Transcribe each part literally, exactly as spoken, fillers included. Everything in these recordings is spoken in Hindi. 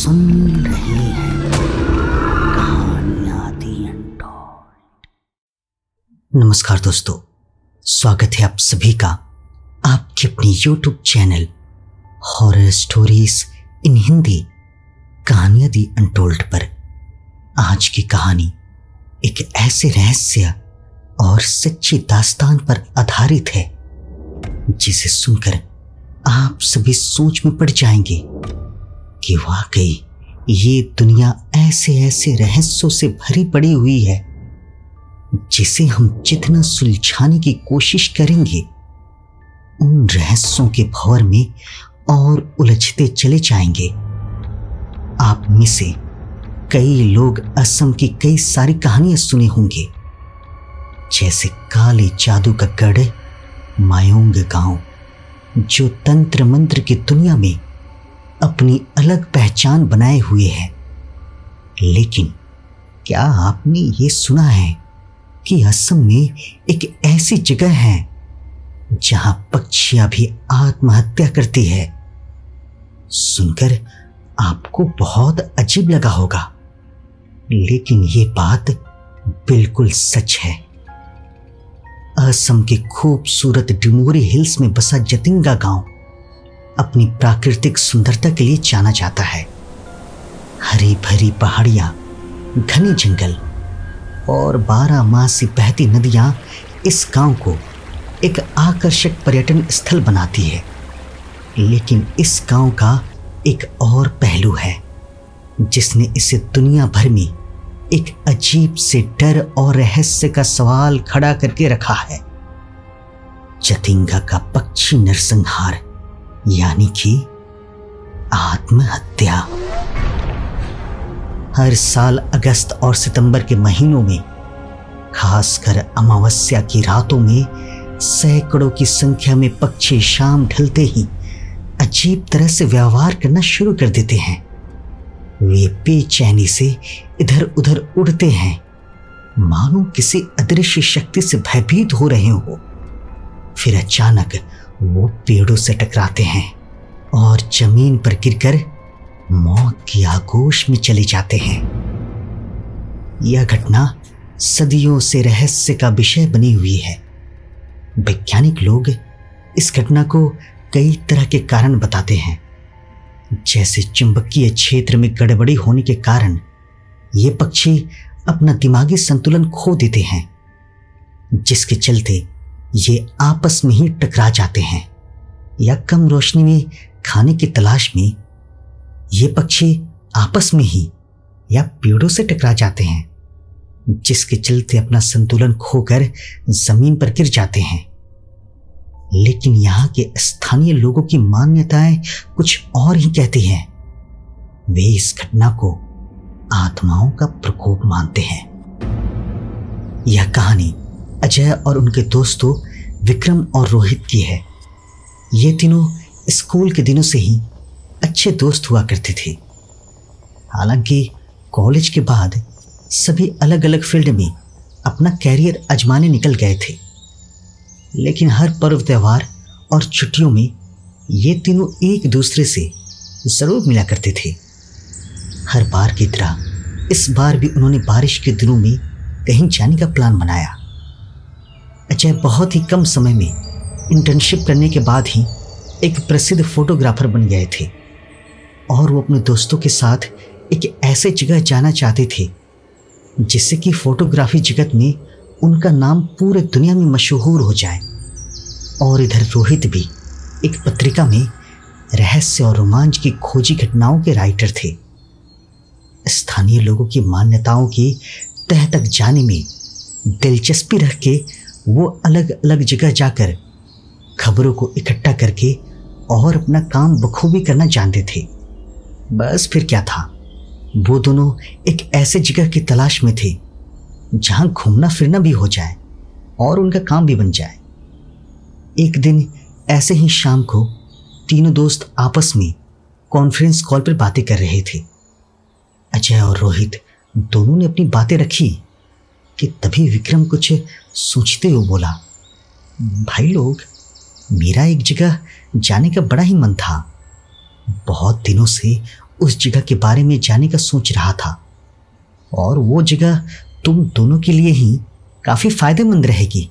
सुन रहे हैं कहानियां दी अनटोल्ड। नमस्कार दोस्तों, स्वागत है आप सभी का आपके अपने YouTube channel horror stories in Hindi कहानियां दी अनटोल्ड पर। आज की कहानी एक ऐसे रहस्य और सच्ची दास्तान पर आधारित है जिसे सुनकर आप सभी सोच में पड़ जाएंगे कि वाकई ये दुनिया ऐसे ऐसे रहस्यों से भरी पड़ी हुई है जिसे हम जितना सुलझाने की कोशिश करेंगे उन रहस्यों के भंवर में और उलझते चले जाएंगे। आप में से कई लोग असम की कई सारी कहानियां सुने होंगे, जैसे काले जादू का गढ़ मायोंग गांव, जो तंत्र मंत्र की दुनिया में अपनी अलग पहचान बनाए हुए है। लेकिन क्या आपने ये सुना है कि असम में एक ऐसी जगह है जहां पक्षियां भी आत्महत्या करती है? सुनकर आपको बहुत अजीब लगा होगा, लेकिन ये बात बिल्कुल सच है। असम के खूबसूरत डिमोरी हिल्स में बसा जतिंगा गांव अपनी प्राकृतिक सुंदरता के लिए जाना जाता है। हरी भरी पहाड़ियां, घने जंगल और बारह मासी बहती नदियां इस गांव को एक आकर्षक पर्यटन स्थल बनाती है। लेकिन इस गांव का एक और पहलू है जिसने इसे दुनिया भर में एक अजीब से डर और रहस्य का सवाल खड़ा करके रखा है। जतिंगा का पक्षी नरसंहार, यानी कि आत्महत्या। हर साल अगस्त और सितंबर के महीनों में, खासकर अमावस्या की रातों में, सैकड़ों की संख्या में पक्षी शाम ढलते ही अजीब तरह से व्यवहार करना शुरू कर देते हैं। वे बेचैनी से इधर उधर उड़ते हैं, मानो किसी अदृश्य शक्ति से भयभीत हो रहे हो। फिर अचानक वो पेड़ों से टकराते हैं और जमीन पर गिरकर मौत की आगोश में चले जाते हैं। यह घटना सदियों से रहस्य का विषय बनी हुई है। वैज्ञानिक लोग इस घटना को कई तरह के कारण बताते हैं, जैसे चुंबकीय क्षेत्र में गड़बड़ी होने के कारण ये पक्षी अपना दिमागी संतुलन खो देते हैं, जिसके चलते ये आपस में ही टकरा जाते हैं, या कम रोशनी में खाने की तलाश में ये पक्षी आपस में ही या पेड़ों से टकरा जाते हैं, जिसके चलते अपना संतुलन खोकर जमीन पर गिर जाते हैं। लेकिन यहाँ के स्थानीय लोगों की मान्यताएं कुछ और ही कहती हैं। वे इस घटना को आत्माओं का प्रकोप मानते हैं। यह कहानी अजय और उनके दोस्तों विक्रम और रोहित की है। ये तीनों स्कूल के दिनों से ही अच्छे दोस्त हुआ करते थे। हालांकि कॉलेज के बाद सभी अलग अलग फील्ड में अपना कैरियर आजमाने निकल गए थे, लेकिन हर पर्व त्योहार और छुट्टियों में ये तीनों एक दूसरे से जरूर मिला करते थे। हर बार की तरह इस बार भी उन्होंने बारिश के दिनों में कहीं जाने का प्लान बनाया। अजय बहुत ही कम समय में इंटर्नशिप करने के बाद ही एक प्रसिद्ध फोटोग्राफर बन गए थे और वो अपने दोस्तों के साथ एक ऐसे जगह जाना चाहते थे जिससे कि फोटोग्राफी जगत में उनका नाम पूरे दुनिया में मशहूर हो जाए। और इधर रोहित भी एक पत्रिका में रहस्य और रोमांच की खोजी घटनाओं के राइटर थे। स्थानीय लोगों की मान्यताओं की तह तक जाने में दिलचस्पी रख के वो अलग अलग जगह जाकर खबरों को इकट्ठा करके और अपना काम बखूबी करना जानते थे। बस फिर क्या था, वो दोनों एक ऐसे जगह की तलाश में थे जहां घूमना फिरना भी हो जाए और उनका काम भी बन जाए। एक दिन ऐसे ही शाम को तीनों दोस्त आपस में कॉन्फ्रेंस कॉल पर बातें कर रहे थे। अजय और रोहित दोनों ने अपनी बातें रखी कि तभी विक्रम कुछ सोचते हुए बोला, भाई लोग, मेरा एक जगह जाने का बड़ा ही मन था। बहुत दिनों से उस जगह के बारे में जाने का सोच रहा था, और वो जगह तुम दोनों के लिए ही काफी फायदेमंद रहेगी।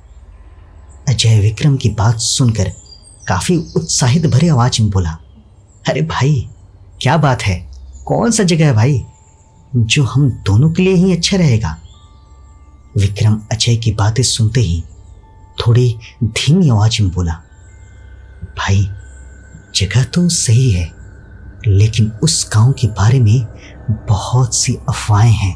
अजय विक्रम की बात सुनकर काफी उत्साहित भरे आवाज में बोला, अरे भाई क्या बात है, कौन सा जगह है भाई जो हम दोनों के लिए ही अच्छा रहेगा? विक्रम अजय की बातें सुनते ही थोड़ी धीमी आवाज में बोला, भाई जगह तो सही है, लेकिन उस गांव के बारे में बहुत सी अफवाहें हैं।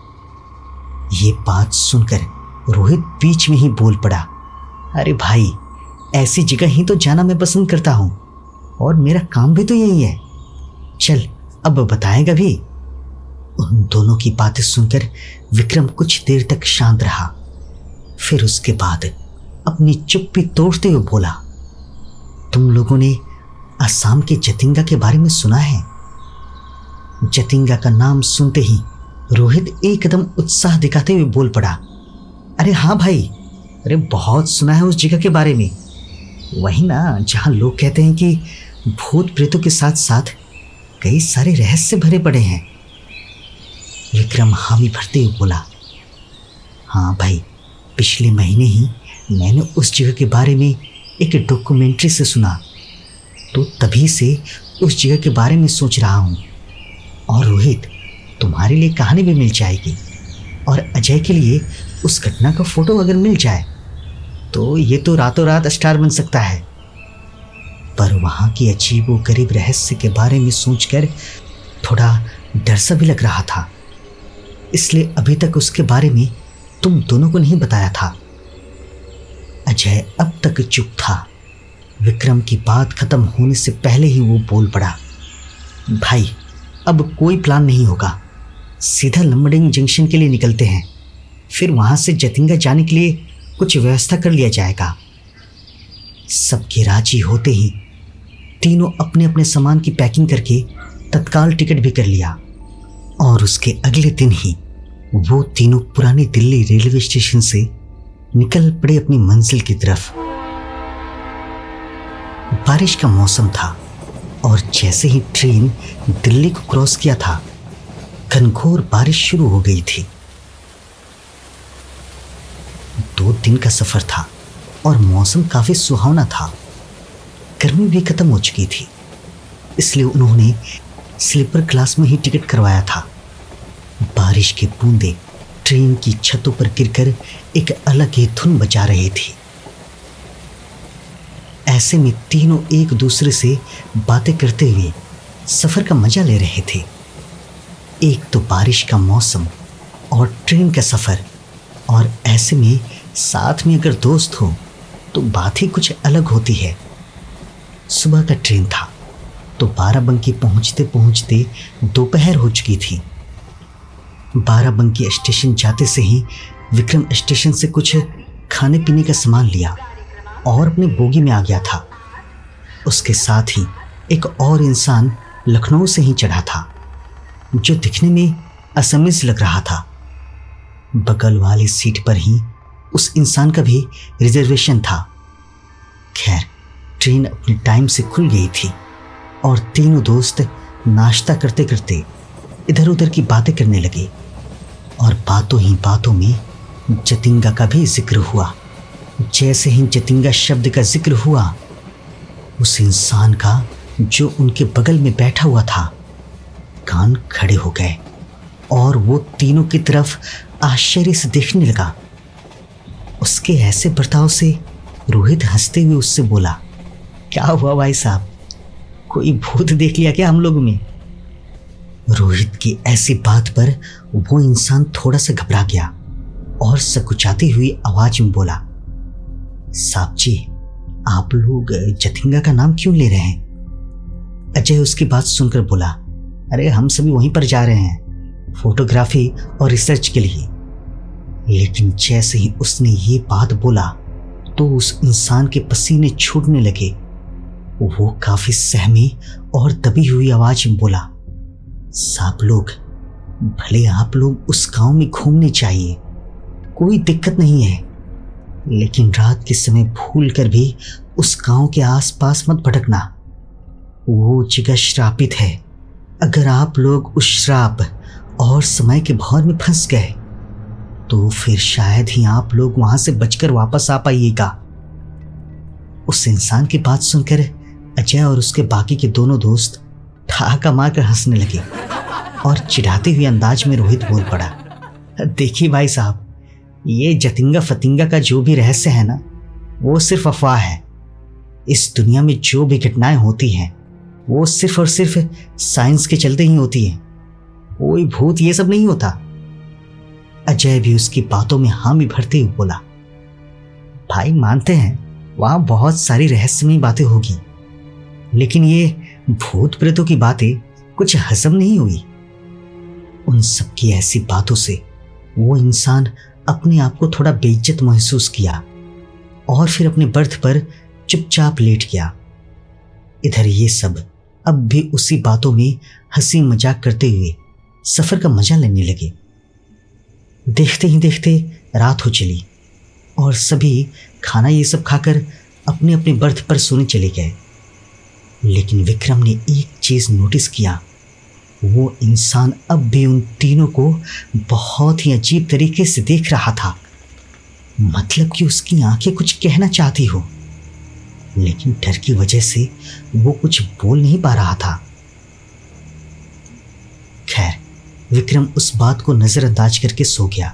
ये बात सुनकर रोहित बीच में ही बोल पड़ा, अरे भाई ऐसी जगह ही तो जाना मैं पसंद करता हूं, और मेरा काम भी तो यही है। चल अब बताएगा भी। उन दोनों की बातें सुनकर विक्रम कुछ देर तक शांत रहा, फिर उसके बाद अपनी चुप्पी तोड़ते हुए बोला, तुम लोगों ने असम के जतिंगा के बारे में सुना है? जतिंगा का नाम सुनते ही रोहित एकदम उत्साह दिखाते हुए बोल पड़ा, अरे हाँ भाई, अरे बहुत सुना है उस जगह के बारे में। वही ना जहां लोग कहते हैं कि भूत प्रेतों के साथ साथ कई सारे रहस्य भरे पड़े हैं। विक्रम हामी भरते हुए बोला, हाँ भाई, पिछले महीने ही मैंने उस जगह के बारे में एक डॉक्यूमेंट्री से सुना, तो तभी से उस जगह के बारे में सोच रहा हूँ। और रोहित, तुम्हारे लिए कहानी भी मिल जाएगी, और अजय के लिए उस घटना का फोटो अगर मिल जाए तो ये तो रातों रात स्टार बन सकता है। पर वहाँ की अजीबो गरीब रहस्य के बारे में सोचकर थोड़ा डर सा भी लग रहा था, इसलिए अभी तक उसके बारे में तुम दोनों को नहीं बताया था। अजय अब तक चुप था। विक्रम की बात खत्म होने से पहले ही वो बोल पड़ा, भाई अब कोई प्लान नहीं होगा, सीधा लंबडिंग जंक्शन के लिए निकलते हैं, फिर वहां से जतिंगा जाने के लिए कुछ व्यवस्था कर लिया जाएगा। सबके राजी होते ही तीनों अपने अपने सामान की पैकिंग करके तत्काल टिकट भी कर लिया, और उसके अगले दिन ही वो तीनों पुरानी दिल्ली रेलवे स्टेशन से निकल पड़े अपनी मंजिल की तरफ। बारिश का मौसम था, और जैसे ही ट्रेन दिल्ली को क्रॉस किया था, घनघोर बारिश शुरू हो गई थी। दो दिन का सफर था और मौसम काफी सुहावना था। गर्मी भी खत्म हो चुकी थी, इसलिए उन्होंने स्लीपर क्लास में ही टिकट करवाया था। बारिश की बूंदें ट्रेन की छतों पर गिरकर एक अलग ही धुन बजा रही थी। ऐसे में तीनों एक दूसरे से बातें करते हुए सफर का मजा ले रहे थे। एक तो बारिश का मौसम और ट्रेन का सफर, और ऐसे में साथ में अगर दोस्त हो तो बात ही कुछ अलग होती है। सुबह का ट्रेन था, तो बाराबंकी पहुंचते पहुंचते दोपहर हो चुकी थी। बाराबंकी स्टेशन जाते से ही विक्रम स्टेशन से कुछ खाने पीने का सामान लिया और अपने बोगी में आ गया था। उसके साथ ही एक और इंसान लखनऊ से ही चढ़ा था, जो दिखने में असमी से लग रहा था। बगल वाली सीट पर ही उस इंसान का भी रिजर्वेशन था। खैर, ट्रेन अपने टाइम से खुल गई थी, और तीनों दोस्त नाश्ता करते करते इधर उधर की बातें करने लगे, और बातों ही बातों में जतिंगा का भी जिक्र हुआ। जैसे ही जतिंगा शब्द का जिक्र हुआ, उस इंसान का जो उनके बगल में बैठा हुआ था, कान खड़े हो गए, और वो तीनों की तरफ आश्चर्य से देखने लगा। उसके ऐसे बर्ताव से रोहित हंसते हुए उससे बोला, क्या हुआ भाई साहब, कोई भूत देख लिया क्या हम लोगों में? रोहित की ऐसी बात पर वो इंसान थोड़ा सा घबरा गया और सकुचाती हुई आवाज में बोला, साहब जी, आप लोग जतिंगा का नाम क्यों ले रहे हैं? अजय उसकी बात सुनकर बोला, अरे हम सभी वहीं पर जा रहे हैं, फोटोग्राफी और रिसर्च के लिए। लेकिन जैसे ही उसने ये बात बोला तो उस इंसान के पसीने छूटने लगे। वो काफी सहमी और दबी हुई आवाज में बोला, साहब लोग, भले आप लोग उस गांव में घूमने चाहिए, कोई दिक्कत नहीं है, लेकिन रात के समय भूल कर भी उस गांव के आसपास मत भटकना। वो जगह श्रापित है, अगर आप लोग उस श्राप और समय के भौर में फंस गए तो फिर शायद ही आप लोग वहां से बचकर वापस आ पाइएगा। उस इंसान की बात सुनकर अजय और उसके बाकी के दोनों दोस्त ठहाका मारकर हंसने लगे और चिढ़ाते हुए अंदाज में रोहित बोल पड़ा, देखिए भाई साहब, ये जतिंगा फतिंगा का जो भी रहस्य है ना, वो सिर्फ अफवाह है। इस दुनिया में जो भी घटनाएं होती हैं वो सिर्फ और सिर्फ साइंस के चलते ही होती है। कोई भूत ये सब नहीं होता। अजय भी उसकी बातों में हामी भरते हुए बोला, भाई मानते हैं वहां बहुत सारी रहस्यमयी बातें होगी, लेकिन ये भूत प्रेतों की बातें कुछ हजम नहीं हुई। उन सब की ऐसी बातों से वो इंसान अपने आप को थोड़ा बेइज्जत महसूस किया और फिर अपने बर्थ पर चुपचाप लेट गया। इधर ये सब अब भी उसी बातों में हंसी मजाक करते हुए सफर का मजा लेने लगे। देखते ही देखते रात हो चली और सभी खाना ये सब खाकर अपने अपने बर्थ पर सोने चले गए। लेकिन विक्रम ने एक चीज नोटिस किया, वो इंसान अब भी उन तीनों को बहुत ही अजीब तरीके से देख रहा था। मतलब कि उसकी आंखें कुछ कहना चाहती हो, लेकिन डर की वजह से वो कुछ बोल नहीं पा रहा था। खैर, विक्रम उस बात को नजरअंदाज करके सो गया।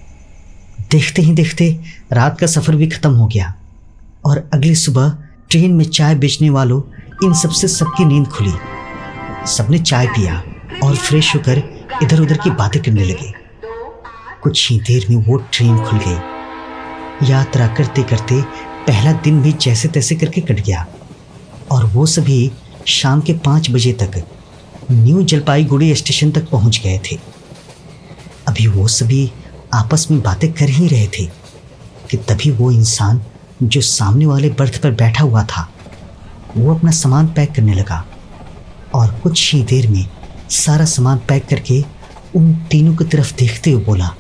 देखते ही देखते रात का सफर भी खत्म हो गया और अगली सुबह ट्रेन में चाय बेचने वालों इन सबसे सबकी नींद खुली। सबने चाय पिया और फ्रेश होकर इधर उधर की बातें करने लगे। कुछ ही देर में वो ट्रेन खुल गई। यात्रा करते करते पहला दिन भी जैसे तैसे करके कट गया और वो सभी शाम के पाँच बजे तक न्यू जलपाईगुड़ी स्टेशन तक पहुंच गए थे। अभी वो सभी आपस में बातें कर ही रहे थे कि तभी वो इंसान जो सामने वाले बर्थ पर बैठा हुआ था वो अपना सामान पैक करने लगा और कुछ ही देर में सारा सामान पैक करके उन तीनों की तरफ देखते हुए बोला,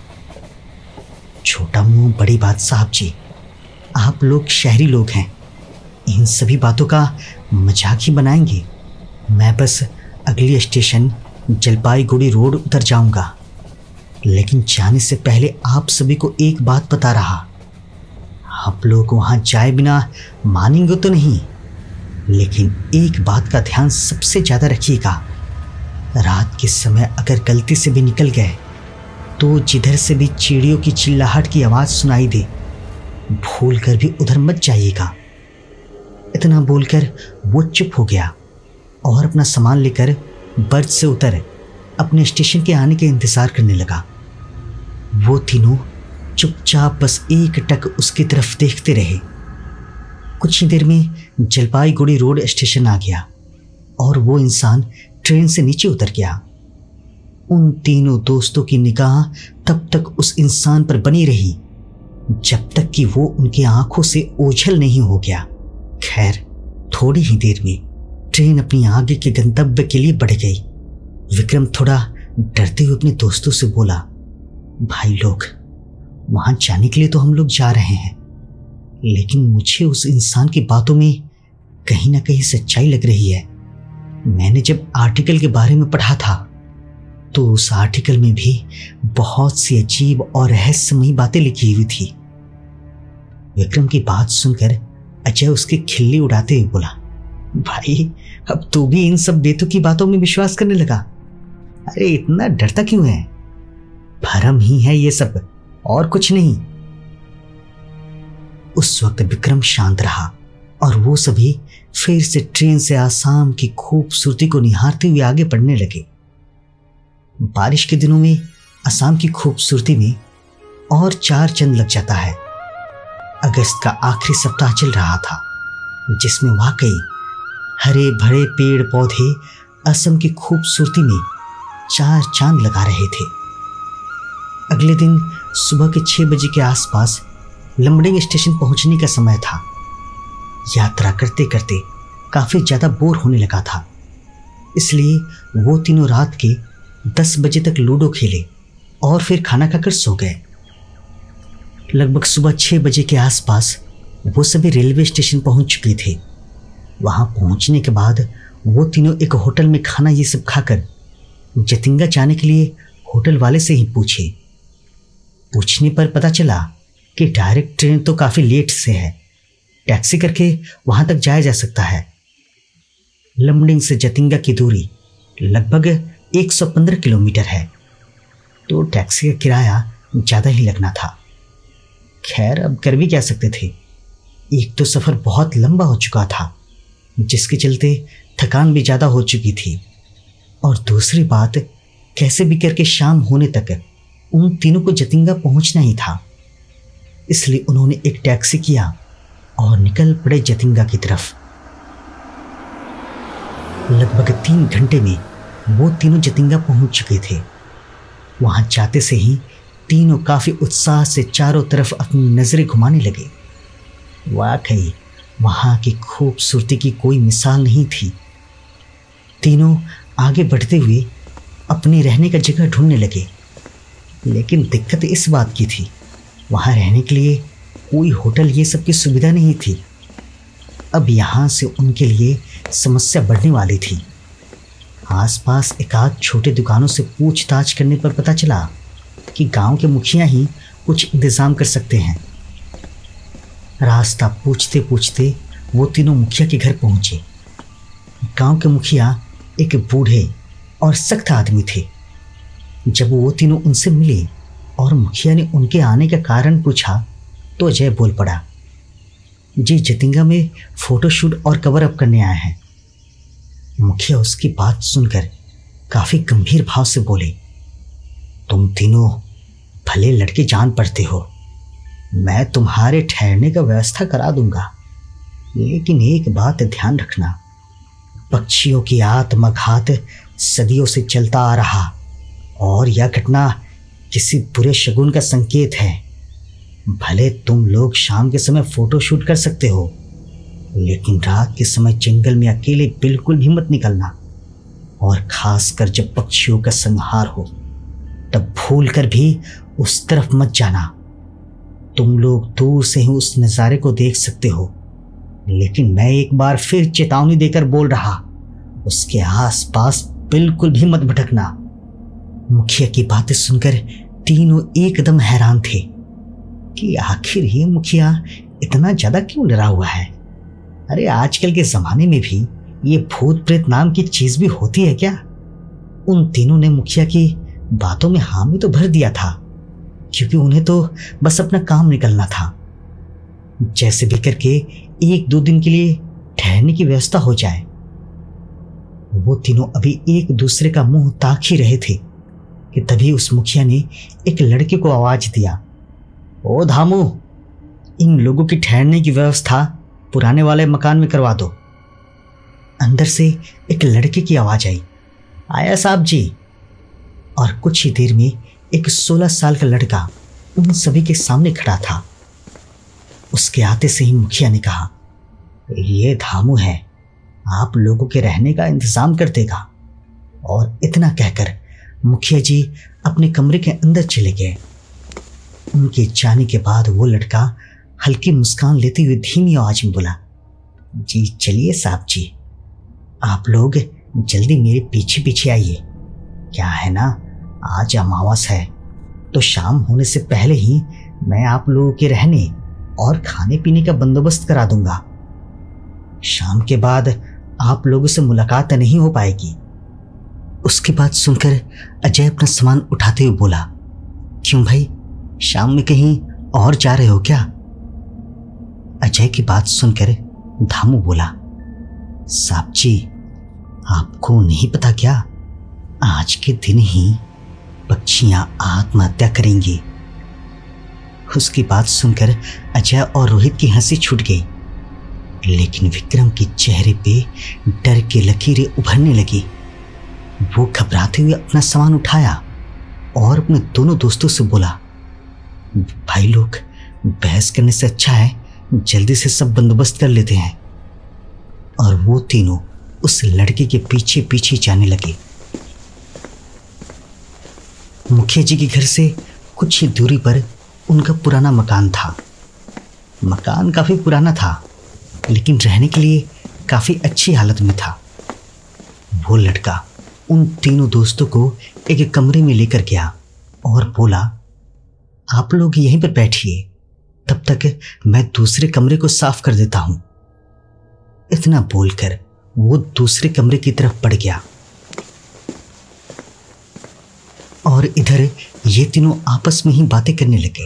छोटा मुंह बड़ी बात साहब जी, आप लोग शहरी लोग हैं, इन सभी बातों का मजाक ही बनाएंगे। मैं बस अगली स्टेशन जलपाईगुड़ी रोड उतर जाऊंगा, लेकिन जाने से पहले आप सभी को एक बात बता रहा, आप लोग वहां जाए बिना मानेंगे तो नहीं, लेकिन एक बात का ध्यान सबसे ज्यादा रखिएगा, रात के समय अगर गलती से भी निकल गए तो जिधर से भी चिड़ियों की चिल्लाहट की आवाज सुनाई दे, भूल कर भी उधर मत जाइएगा। इतना बोलकर वो चुप हो गया और अपना सामान लेकर बर्थ से उतर अपने स्टेशन के आने के इंतजार करने लगा। वो तीनों चुपचाप बस एक टक उसकी तरफ देखते रहे। कुछ ही देर में जलपाईगुड़ी रोड स्टेशन आ गया और वो इंसान ट्रेन से नीचे उतर गया। उन तीनों दोस्तों की निगाह तब तक उस इंसान पर बनी रही जब तक कि वो उनकी आंखों से ओझल नहीं हो गया। खैर, थोड़ी ही देर में ट्रेन अपनी आगे के गंतव्य के लिए बढ़ गई। विक्रम थोड़ा डरते हुए अपने दोस्तों से बोला, भाई लोग, वहां जाने के लिए तो हम लोग जा रहे हैं, लेकिन मुझे उस इंसान की बातों में कहीं ना कहीं सच्चाई लग रही है। मैंने जब आर्टिकल के बारे में पढ़ा था तो उस आर्टिकल में भी बहुत सी अजीब और रहस्यमयी बातें लिखी हुई थी। विक्रम की बात सुनकर अजय उसकी खिल्ली उड़ाते हुए बोला, भाई अब तू भी इन सब बेतुकी बातों में विश्वास करने लगा? अरे इतना डरता क्यों है? भरम ही है ये सब और कुछ नहीं। उस वक्त विक्रम शांत रहा और वो सभी फिर से ट्रेन से आसाम की खूबसूरती को निहारते हुए आगे बढ़ने लगे। बारिश के दिनों में असम की खूबसूरती में और चार चंद लग जाता है। अगस्त का आखिरी सप्ताह चल रहा था जिसमें वाकई हरे भरे पेड़ पौधे असम की खूबसूरती में चार चांद लगा रहे थे। अगले दिन सुबह के छह बजे के आसपास लमडिंग स्टेशन पहुंचने का समय था। यात्रा करते करते काफी ज्यादा बोर होने लगा था, इसलिए वो तीनों रात के दस बजे तक लूडो खेले और फिर खाना खाकर सो गए। लगभग सुबह छह बजे के आसपास वो सभी रेलवे स्टेशन पहुंच चुके थे। वहां पहुंचने के बाद वो तीनों एक होटल में खाना ये सब खाकर जतिंगा जाने के लिए होटल वाले से ही पूछे। पूछने पर पता चला कि डायरेक्ट ट्रेन तो काफ़ी लेट से है, टैक्सी करके वहाँ तक जाया जा सकता है। लमडिंग से जतिंगा की दूरी लगभग एक सौ पंद्रह किलोमीटर है, तो टैक्सी का किराया ज़्यादा ही लगना था। खैर, अब कर भी क्या सकते थे। एक तो सफ़र बहुत लंबा हो चुका था, जिसके चलते थकान भी ज़्यादा हो चुकी थी, और दूसरी बात, कैसे भी करके शाम होने तक उन तीनों को जतिंगा पहुंचना ही था। इसलिए उन्होंने एक टैक्सी किया और निकल पड़े जतिंगा की तरफ। लगभग तीन घंटे में वो तीनों जतिंगा पहुंच चुके थे। वहां जाते से ही तीनों काफ़ी उत्साह से चारों तरफ अपनी नज़रें घुमाने लगे। वाकई वहाँ की खूबसूरती की कोई मिसाल नहीं थी। तीनों आगे बढ़ते हुए अपने रहने का जगह ढूंढने लगे, लेकिन दिक्कत इस बात की थी, वहाँ रहने के लिए कोई होटल ये सब की सुविधा नहीं थी। अब यहाँ से उनके लिए समस्या बढ़ने वाली थी। आसपास एकाध छोटे दुकानों से पूछताछ करने पर पता चला कि गांव के मुखिया ही कुछ इंतज़ाम कर सकते हैं। रास्ता पूछते पूछते वो तीनों मुखिया के घर पहुंचे। गांव के मुखिया एक बूढ़े और सख्त आदमी थे। जब वो तीनों उनसे मिले और मुखिया ने उनके आने का कारण पूछा तो अजय बोल पड़ा, जी जतिंगा में फोटोशूट और कवर अप करने आए हैं। मुखिया उसकी बात सुनकर काफ़ी गंभीर भाव से बोले, तुम तीनों भले लड़के जान पड़ते हो, मैं तुम्हारे ठहरने का व्यवस्था करा दूंगा, लेकिन एक बात ध्यान रखना, पक्षियों की आत्मघात सदियों से चलता आ रहा और यह घटना किसी बुरे शगुन का संकेत है। भले तुम लोग शाम के समय फोटो शूट कर सकते हो, लेकिन रात के समय जंगल में अकेले बिल्कुल भी मत निकलना, और खासकर जब पक्षियों का संहार हो तब भूल कर भी उस तरफ मत जाना। तुम लोग दूर से ही उस नज़ारे को देख सकते हो, लेकिन मैं एक बार फिर चेतावनी देकर बोल रहा, उसके आसपास बिल्कुल भी मत भटकना। मुखिया की बातें सुनकर तीनों एकदम हैरान थे कि आखिर ये मुखिया इतना ज़्यादा क्यों डरा हुआ है। अरे आजकल के ज़माने में भी ये भूत प्रेत नाम की चीज़ भी होती है क्या? उन तीनों ने मुखिया की बातों में हामी तो भर दिया था, क्योंकि उन्हें तो बस अपना काम निकलना था। जैसे भी करके एक दो दिन के लिए ठहरने की व्यवस्था हो जाए। वो तीनों अभी एक दूसरे का मुंह ताक ही रहे थे कि तभी उस मुखिया ने एक लड़के को आवाज दिया, ओ धामू, इन लोगों की ठहरने की व्यवस्था पुराने वाले मकान में करवा दो। अंदर से एक लड़के की आवाज आई, आया साहब जी। और कुछ ही देर में एक सोलह साल का लड़का उन सभी के सामने खड़ा था। उसके आते से ही मुखिया ने कहा, ये धामू है, आप लोगों के रहने का इंतजाम कर देगा। और इतना कहकर मुखिया जी अपने कमरे के अंदर चले गए। उनके जाने के बाद वो लड़का हल्की मुस्कान लेते हुए धीमी आवाज में बोला, जी चलिए साहब जी, आप लोग जल्दी मेरे पीछे पीछे आइए। क्या है ना, आज अमावस है, तो शाम होने से पहले ही मैं आप लोगों के रहने और खाने पीने का बंदोबस्त करा दूंगा। शाम के बाद आप लोगों से मुलाकात नहीं हो पाएगी। उसकी बात सुनकर अजय अपना सामान उठाते हुए बोला, क्यों भाई, शाम में कहीं और जा रहे हो क्या? अजय की बात सुनकर धामू बोला, साहब जी, आपको नहीं पता क्या, आज के दिन ही पक्षियां आत्महत्या करेंगी। उसकी बात सुनकर अजय और रोहित की हंसी छूट गई, लेकिन विक्रम के चेहरे पे डर की लकीरें उभरने लगी। वो घबराते हुए अपना सामान उठाया और अपने दोनों दोस्तों से बोला, भाई लोग, बहस करने से अच्छा है जल्दी से सब बंदोबस्त कर लेते हैं। और वो तीनों उस लड़के के पीछे पीछे जाने लगे। मुखिया जी के घर से कुछ ही दूरी पर उनका पुराना मकान था। मकान काफ़ी पुराना था, लेकिन रहने के लिए काफ़ी अच्छी हालत में था। वो लड़का उन तीनों दोस्तों को एक कमरे में लेकर गया और बोला, आप लोग यहीं पर बैठिए, तब तक मैं दूसरे कमरे को साफ कर देता हूं। इतना बोलकर वो दूसरे कमरे की तरफ बढ़ गया और इधर ये तीनों आपस में ही बातें करने लगे।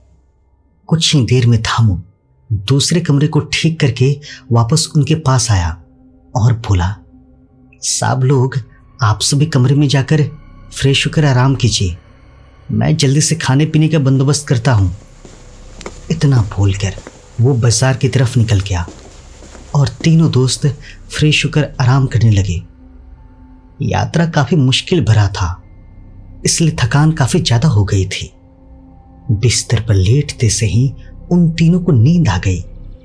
कुछ ही देर में धामू दूसरे कमरे को ठीक करके वापस उनके पास आया और बोला, साहब लोग आप सभी कमरे में जाकर फ्रेश होकर आराम कीजिए, मैं जल्दी से खाने पीने का बंदोबस्त करता हूं। इतना बोलकर वो बाजार की तरफ निकल गया और तीनों दोस्त फ्रेश होकर आराम करने लगे। यात्रा काफी मुश्किल भरा था, इसलिए थकान काफी ज्यादा हो गई थी। बिस्तर पर लेटते से ही उन तीनों को नींद आ गई।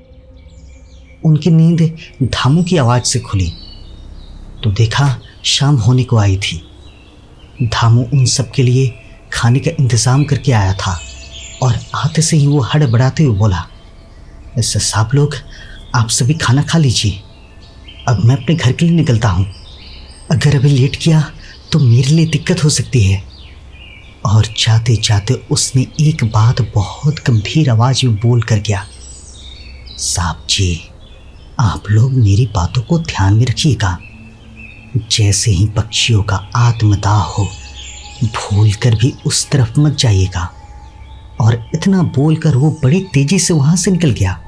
उनकी नींद धामू की आवाज से खुली तो देखा शाम होने को आई थी। धामू उन सब के लिए खाने का इंतजाम करके आया था और आते से ही वो हड़बड़ाते हुए बोला, ऐसा साहब लोग आप सभी खाना खा लीजिए, अब मैं अपने घर के लिए निकलता हूँ। अगर अभी लेट किया तो मेरे लिए दिक्कत हो सकती है। और जाते जाते उसने एक बात बहुत गंभीर आवाज में बोल कर गया, साहब जी आप लोग मेरी बातों को ध्यान में रखिएगा। जैसे ही पक्षियों का आत्मदाह हो भूल कर भी उस तरफ मत जाइएगा। और इतना बोलकर वो बड़ी तेजी से वहां से निकल गया।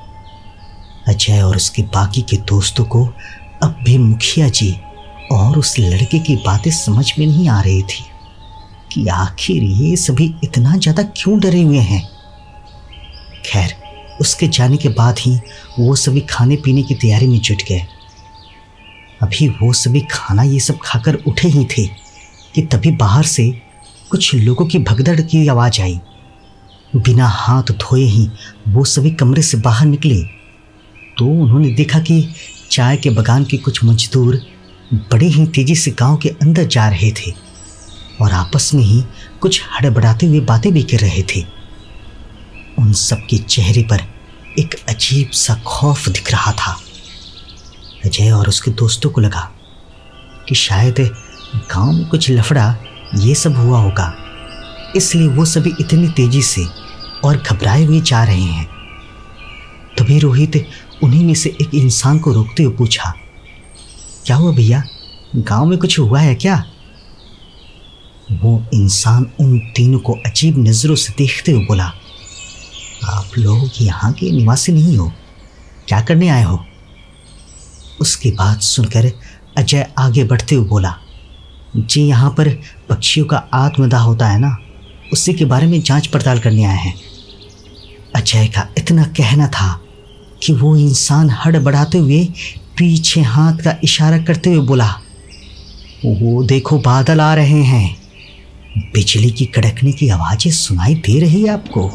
अजय और उसके बाकी के दोस्तों को अब भी मुखिया जी और उस लड़के की बातें समझ में नहीं आ रही थी कि आखिर ये सभी इतना ज्यादा क्यों डरे हुए हैं। खैर उसके जाने के बाद ही वो सभी खाने पीने की तैयारी में जुट गए। अभी वो सभी खाना ये सब खाकर उठे ही थे कि तभी बाहर से कुछ लोगों की भगदड़ की आवाज आई। बिना हाथ धोए ही वो सभी कमरे से बाहर निकले तो उन्होंने देखा कि चाय के बगान के कुछ मजदूर बड़े ही तेजी से गांव के अंदर जा रहे थे और आपस में ही कुछ हड़बड़ाते हुए बातें भी कर रहे थे। उन सब के चेहरे पर एक अजीब सा खौफ दिख रहा था। अजय और उसके दोस्तों को लगा कि शायद गांव में कुछ लफड़ा ये सब हुआ होगा, इसलिए वो सभी इतनी तेजी से और घबराए हुए जा रहे हैं। तभी रोहित उन्हीं में से एक इंसान को रोकते हुए पूछा, क्या हुआ भैया, गांव में कुछ हुआ है क्या? वो इंसान उन तीनों को अजीब नजरों से देखते हुए बोला, आप लोग यहाँ के निवासी नहीं हो, क्या करने आए हो? उसकी बात सुनकर अजय आगे बढ़ते हुए बोला, जी यहाँ पर पक्षियों का आत्मदाह होता है ना, उसी के बारे में जांच पड़ताल करने आए हैं। अजय का इतना कहना था कि वो इंसान हड़बड़ाते हुए पीछे हाथ का इशारा करते हुए बोला, वो देखो बादल आ रहे हैं, बिजली की कड़कने की आवाजें सुनाई दे रही है आपको।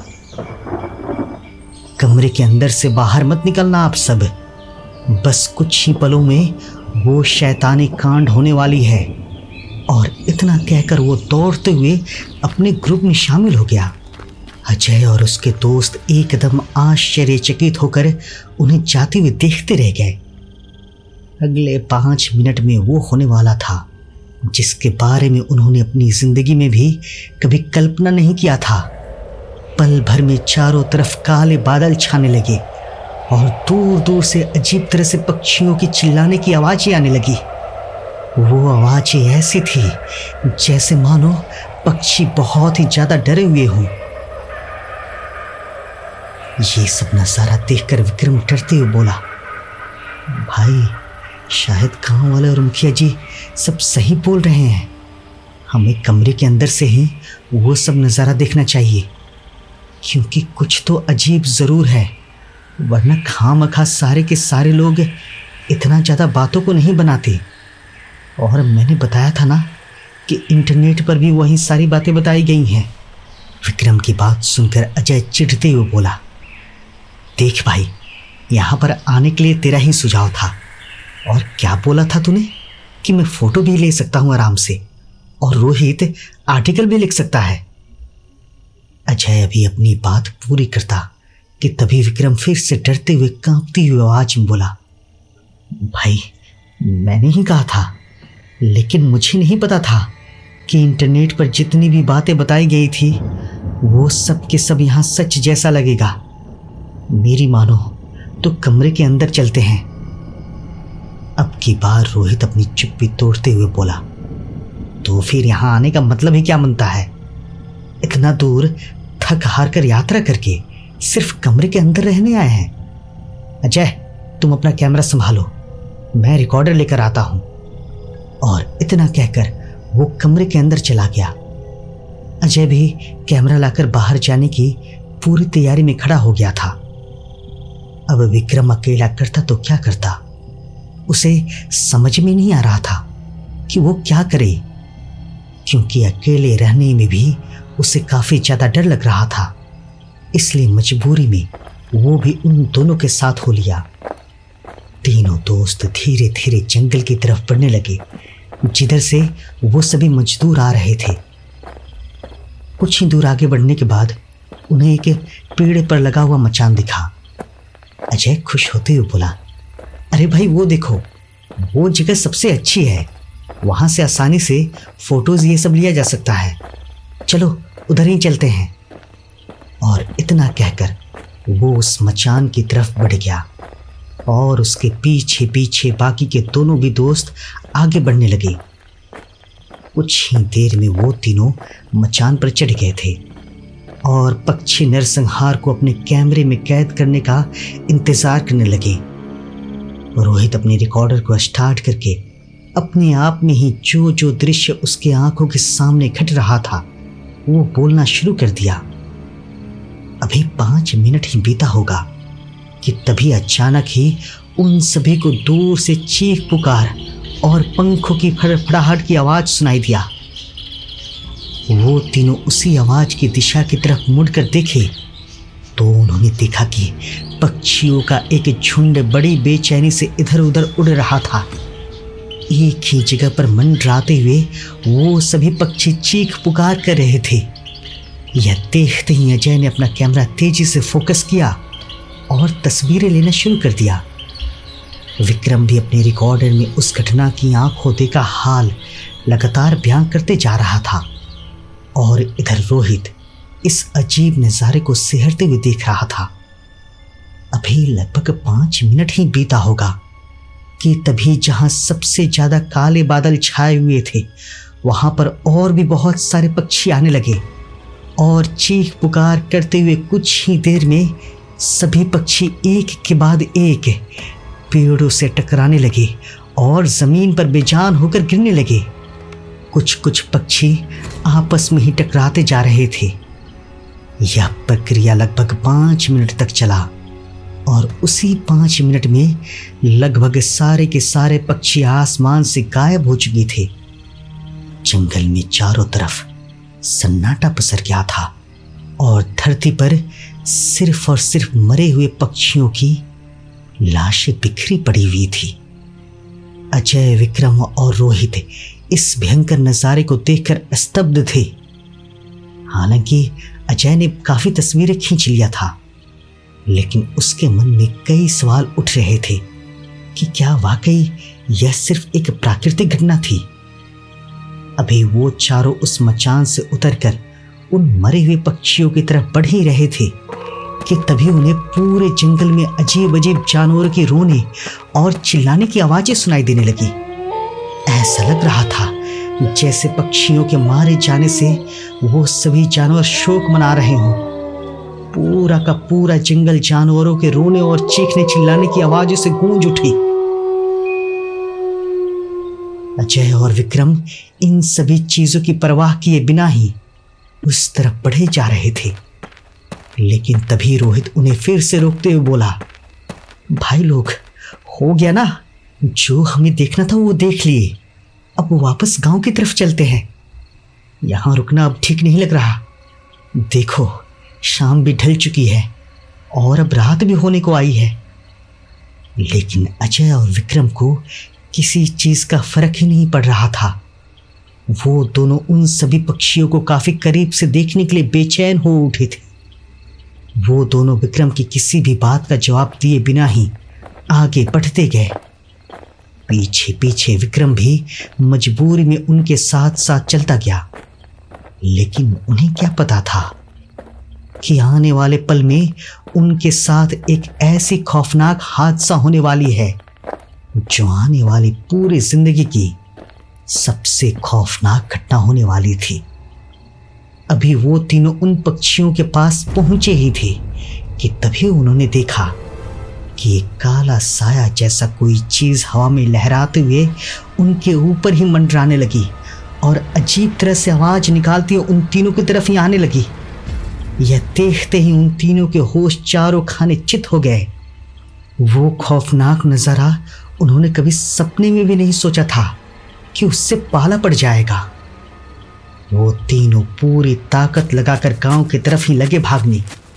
कमरे के अंदर से बाहर मत निकलना आप सब, बस कुछ ही पलों में वो शैतानी कांड होने वाली है। और इतना कहकर वो दौड़ते हुए अपने ग्रुप में शामिल हो गया। अजय और उसके दोस्त एकदम आश्चर्यचकित होकर उन्हें जाते हुए देखते रह गए। अगले पाँच मिनट में वो होने वाला था जिसके बारे में उन्होंने अपनी जिंदगी में भी कभी कल्पना नहीं किया था। पल भर में चारों तरफ काले बादल छाने लगे और दूर दूर से अजीब तरह से पक्षियों की चिल्लाने की आवाजें आने लगी। वो आवाजें ऐसी थी जैसे मानो पक्षी बहुत ही ज्यादा डरे हुए हों। ये सब नजारा देखकर विक्रम डरते हुए बोला, भाई शायद गांव वाले और मुखिया जी सब सही बोल रहे हैं, हमें कमरे के अंदर से ही वो सब नज़ारा देखना चाहिए, क्योंकि कुछ तो अजीब ज़रूर है, वरना खामखा सारे के सारे लोग इतना ज़्यादा बातों को नहीं बनाते। और मैंने बताया था ना कि इंटरनेट पर भी वही सारी बातें बताई गई हैं। विक्रम की बात सुनकर अजय चिढ़ते हुए बोला, देख भाई, यहाँ पर आने के लिए तेरा ही सुझाव था, और क्या बोला था तूने कि मैं फ़ोटो भी ले सकता हूँ आराम से, और रोहित आर्टिकल भी लिख सकता है। अजय अभी अपनी बात पूरी करता कि तभी विक्रम फिर से डरते हुए कांपती हुई आवाज में बोला, भाई मैंने ही कहा था लेकिन मुझे नहीं पता था कि इंटरनेट पर जितनी भी बातें बताई गई थी वो सब के सब यहाँ सच जैसा लगेगा। मेरी मानो तो कमरे के अंदर चलते हैं। अब की बार रोहित अपनी चुप्पी तोड़ते हुए बोला, तो फिर यहाँ आने का मतलब ही क्या बनता है? इतना दूर थक हार कर यात्रा करके सिर्फ कमरे के अंदर रहने आए हैं। अजय, तुम अपना कैमरा संभालो, मैं रिकॉर्डर लेकर आता हूं। और इतना कहकर वो कमरे के अंदर चला गया। अजय भी कैमरा लाकर बाहर जाने की पूरी तैयारी में खड़ा हो गया था। अब विक्रम अकेला करता तो क्या करता, उसे समझ में नहीं आ रहा था कि वो क्या करे, क्योंकि अकेले रहने में भी उसे काफी ज्यादा डर लग रहा था। इसलिए मजबूरी में वो भी उन दोनों के साथ हो लिया। तीनों दोस्त धीरे धीरे जंगल की तरफ बढ़ने लगे, जिधर से वो सभी मजदूर आ रहे थे। कुछ ही दूर आगे बढ़ने के बाद उन्हें एक पेड़ पर लगा हुआ मचान दिखा। अजय खुश होते हुए बोला, अरे भाई वो देखो, वो जगह सबसे अच्छी है, वहां से आसानी से फोटोज ये सब लिया जा सकता है, चलो उधर ही चलते हैं। और इतना कहकर वो उस मचान की तरफ बढ़ गया और उसके पीछे पीछे बाकी के दोनों भी दोस्त आगे बढ़ने लगे। कुछ ही देर में वो तीनों मचान पर चढ़ गए थे और पक्षी नरसंहार को अपने कैमरे में कैद करने का इंतजार करने लगे। रोहित अपने रिकॉर्डर को स्टार्ट करके अपने आप में ही जो जो दृश्य उसके आंखों के सामने घट रहा था वो बोलना शुरू कर दिया। अभी पांच मिनट ही बीता होगा कि तभी अचानक ही उन सभी को दूर से चीख पुकार और पंखों की फड़फड़ाहट की आवाज सुनाई दिया। वो तीनों उसी आवाज की दिशा की तरफ मुड़कर देखे तो उन्होंने देखा कि पक्षियों का एक झुंड बड़ी बेचैनी से इधर उधर उड़ रहा था। एक ही जगह पर मंडराते हुए वो सभी पक्षी चीख पुकार कर रहे थे। यह देखते ही अजय ने अपना कैमरा तेजी से फोकस किया और तस्वीरें लेना शुरू कर दिया। विक्रम भी अपने रिकॉर्डर में उस घटना की आंखों देखा हाल लगातार बयान करते जा रहा था और इधर रोहित इस अजीब नज़ारे को सिहरते हुए देख रहा था। अभी लगभग पांच मिनट ही बीता होगा कि तभी जहां सबसे ज्यादा काले बादल छाए हुए थे वहां पर और भी बहुत सारे पक्षी आने लगे और चीख पुकार करते हुए कुछ ही देर में सभी पक्षी एक के बाद एक पेड़ों से टकराने लगे और जमीन पर बेजान होकर गिरने लगे। कुछ कुछ पक्षी आपस में ही टकराते जा रहे थे। यह प्रक्रिया लगभग पाँच मिनट तक चला और उसी पाँच मिनट में लगभग सारे के सारे पक्षी आसमान से गायब हो चुके थे। जंगल में चारों तरफ सन्नाटा पसर गया था और धरती पर सिर्फ और सिर्फ मरे हुए पक्षियों की लाशें बिखरी पड़ी हुई थी। अजय, विक्रम और रोहित इस भयंकर नज़ारे को देखकर स्तब्ध थे। हालांकि अजय ने काफी तस्वीरें खींच लिया था, लेकिन उसके मन में कई सवाल उठ रहे थे कि क्या वाकई यह सिर्फ एक प्राकृतिक घटना थी। अभी वो चारों उस मचान से उतरकर उन मरे हुए पक्षियों की तरफ बढ़ ही रहे थे कि तभी उन्हें पूरे जंगल में अजीब अजीब जानवरों के रोने और चिल्लाने की आवाजें सुनाई देने लगी। ऐसा लग रहा था जैसे पक्षियों के मारे जाने से वो सभी जानवर शोक मना रहे हों। पूरा का पूरा जंगल जानवरों के रोने और चीखने चिल्लाने की आवाजों से गूंज उठी। अजय और विक्रम इन सभी चीजों की परवाह किए बिना ही उस तरफ बढ़े जा रहे थे, लेकिन तभी रोहित उन्हें फिर से रोकते हुए बोला, भाई लोग, हो गया ना, जो हमें देखना था वो देख लिए, अब वापस गांव की तरफ चलते हैं। यहां रुकना अब ठीक नहीं लग रहा। देखो, शाम भी ढल चुकी है और अब रात भी होने को आई है। लेकिन अजय और विक्रम को किसी चीज का फर्क ही नहीं पड़ रहा था। वो दोनों उन सभी पक्षियों को काफी करीब से देखने के लिए बेचैन हो उठे थे। वो दोनों विक्रम की किसी भी बात का जवाब दिए बिना ही आगे बढ़ते गए। पीछे पीछे विक्रम भी मजबूरी में उनके साथ साथ चलता गया। लेकिन उन्हें क्या पता था कि आने वाले पल में उनके साथ एक ऐसी खौफनाक हादसा होने वाली है जो आने वाली पूरी जिंदगी की सबसे खौफनाक घटना होने वाली थी। अभी वो तीनों उन पक्षियों के पास पहुंचे ही थे कि तभी उन्होंने देखा कि एक काला साया जैसा कोई चीज हवा में लहराते हुए उनके ऊपर ही मंडराने लगी और अजीब तरह से आवाज निकालती हुई उन तीनों की तरफ ही आने लगी। यह देखते ही उन तीनों के होश चारों खाने चित हो गए। वो खौफनाक नजारा उन्होंने कभी सपने में भी नहीं सोचा था कि उससे पाला पड़ जाएगा। वो तीनों पूरी ताकत लगाकर गांव की तरफ ही लगे भागने।